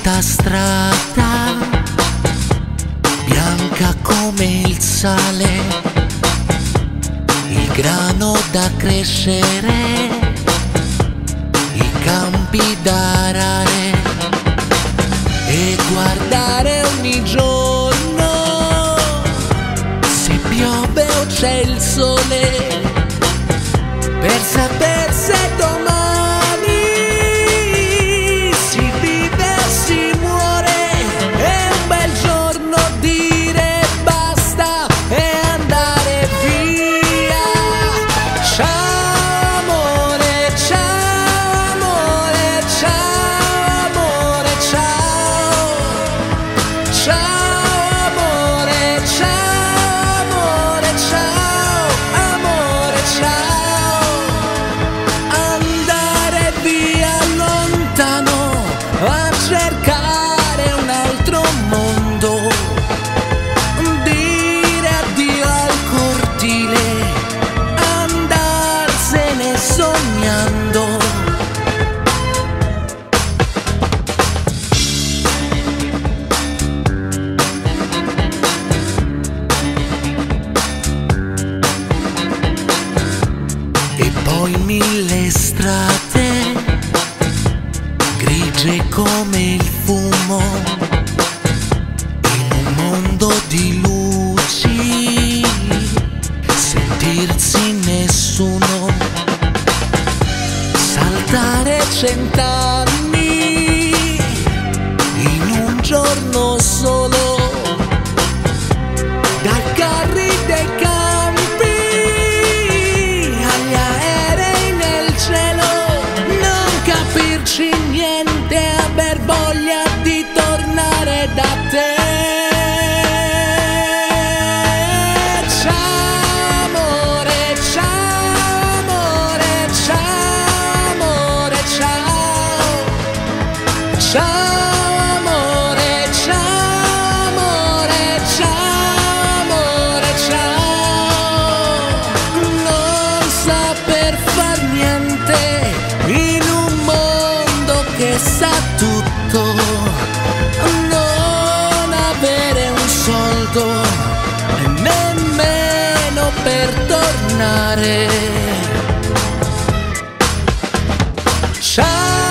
solita strada, bianca come il sale, il grano da crescere, i campi da arare, e guardare ogni giorno se piove o c'è il sole, per sapere se domani si vive o si muore. È un bel giorno dire basta e andare via. Ciao amore, ciao amore, ciao amore, ciao. Ciao amore, ciao amore, ciao amore, ciao. A cercare un altro mondo, dire addio al cortile, andarsene sognando. E poi mille strade grigie come il fumo, in un mondo di luci, sentirsi nessuno, saltare 100 anni in un giorno solo, dai carri dei campi agli aerei nel cielo, non capirci niente, aver voglia di tornare da te. Ciao amore, ciao amore, ciao amore, ciao. Ciao amore, ciao amore, ciao amore, ciao. Non saper far niente in un mondo che sa tutto, non avere un soldo e nemmeno per tornare. Ciao